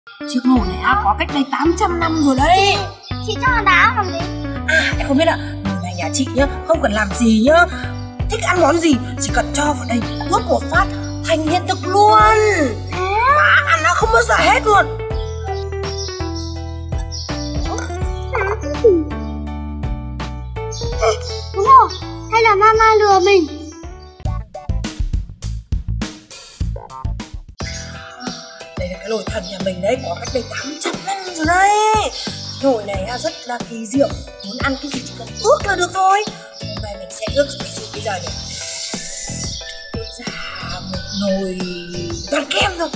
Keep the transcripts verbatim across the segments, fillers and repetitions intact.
Chiếc nồi này à, có cách đây tám trăm năm rồi đấy. Chị, chị cho nó đá làm gì? À, em không biết ạ. Nồi này nhà chị nhá, không cần làm gì nhá. Thích ăn món gì, chỉ cần cho vào đây, nuốt một phát, thành hiện thực luôn. Mà ăn nó không bao giờ hết luôn. Đúng rồi, hay là mama lừa mình? Đây là cái nồi thần nhà mình đấy, có cách đây tám trăm năm rồi đấy. Nồi này rất là kỳ diệu, muốn ăn cái gì chỉ cần ước là được thôi. Hôm nay mình sẽ ước cái gì bây giờ nhỉ? Ước ra một nồi toàn kem thôi.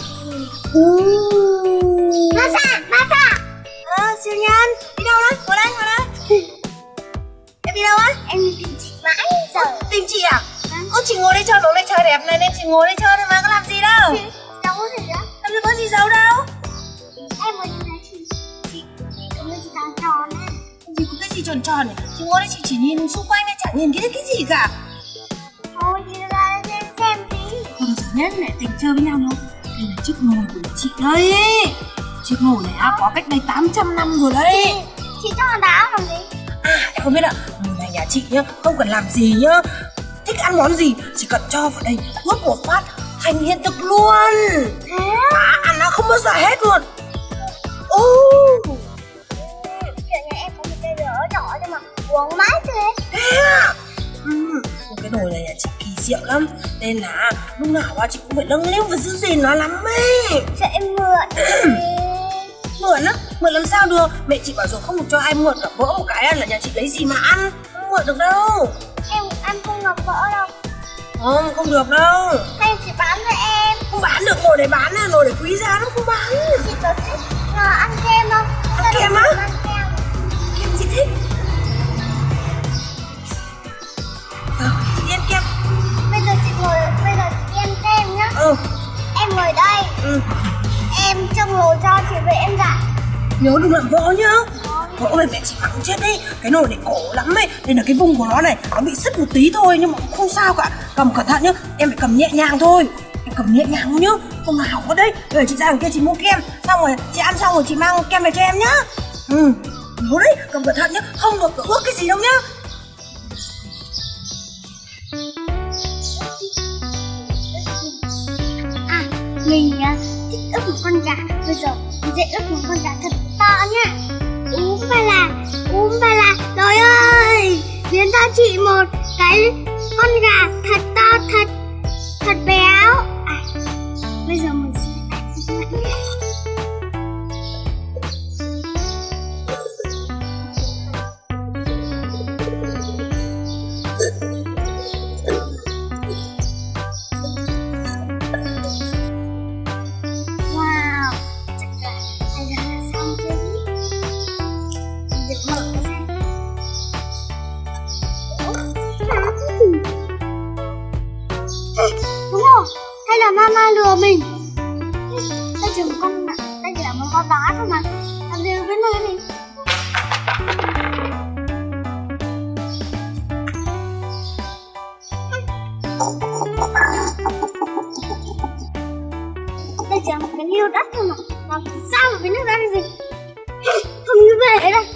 Masa, Masa. Ờ, siêu nhân, đi đâu đấy? Ngồi đây, ngồi đây. Em đi đâu á? Em đi tìm chị mãi giờ. Ơ, tìm chị à? Ơ, chị ngồi đây chơi bóng đây trời đẹp này nên chị ngồi đây chơi thôi mà, có làm gì đâu. Chị, đâu có gì đó. Làm gì có gì giấu đâu. Em mới nhìn thấy chị, chị, chị có cái gì tròn tròn á. Gì có cái gì tròn tròn này? Chị ngồi đây chị chỉ nhìn xung quanh này, chẳng nhìn thấy cái gì cả. Thôi chị ra đây xem xem tí. Thôi được rồi nhé, lại tình chơi với nhau đâu. Đây là chiếc nồi của chị đây. Chiếc nồi này à, có cách đây tám trăm năm rồi đấy. Chị, chị cho nó đá làm gì? À, em không biết ạ. Nồi này nhà chị nhá, không cần làm gì nhá. Thích ăn món gì, chỉ cần cho vào đây, nuốt một phát, thành hiện thực luôn. Mà ăn nó không bao giờ hết luôn. Ô. Chuyện nhà em có một cây lửa nhỏ nhưng mà uống mãi chưa hết. Thế à? Ừ, cái nồi này nhà chị kỳ diệu lắm. Nên là lúc nào chị cũng phải nâng niu và giữ gìn nó lắm ấy. Cho em mượn. Mượn á? Mượn làm sao được? Mẹ chị bảo rồi không được cho ai mượn cả, vỡ một cái là nhà chị lấy gì mà ăn. Không mượn được đâu. Em ăn không ngập vỡ đâu. Không, không được đâu. Hay chị bán cho em. Không bán được, nồi này bán là nồi này quý giá lắm, không bán. Chị có thích à, ăn kem không? Ăn kem á? Ăn kem. Kem chị thích. Ờ, chị ăn kem. Bây giờ chị ngồi, bây giờ chị ăn kem nhá. Ừ. Em ngồi đây. Ừ. Em trông ngồi cho chị về em giải. Nhớ đừng làm vỡ nhá. Vỡ ơi, mẹ chị phẳng chết đấy. Cái nồi này cổ lắm ấy. Nên là cái vùng của nó này, nó bị sứt một tí thôi nhưng mà cũng không sao cả. Cầm cẩn thận nhá, em phải cầm nhẹ nhàng thôi. Em cầm nhẹ nhàng thôi nhá, không nào có đấy. Rồi chị ra đằng kia chị mua kem, xong rồi chị ăn xong rồi chị mang kem về cho em nhá. Ừ, nhớ đấy, cầm cẩn thận nhá, không được ước cái gì đâu nhá. À, mình à, thích ướp một con gà. Bây giờ mình sẽ ướp một con gà thật to nhá. Úm ba là, úm ba là. Trời ơi, biến cho chị một cái con gà thật to, thật thật béo. À, bây giờ mình sẽ đánh sức mạnh nhé. Wow, chắc là hay là xong chưa nhỉ? Mình được mở ra. Đúng rồi, hay là mama lừa mình? Đây chỉ một con, đây chỉ là một con đá thôi mà. Làm gì với nơi này? Đây chỉ là một cái liêu đất thôi mà. Làm sao mà với nước ra cái gì? Không như về đây.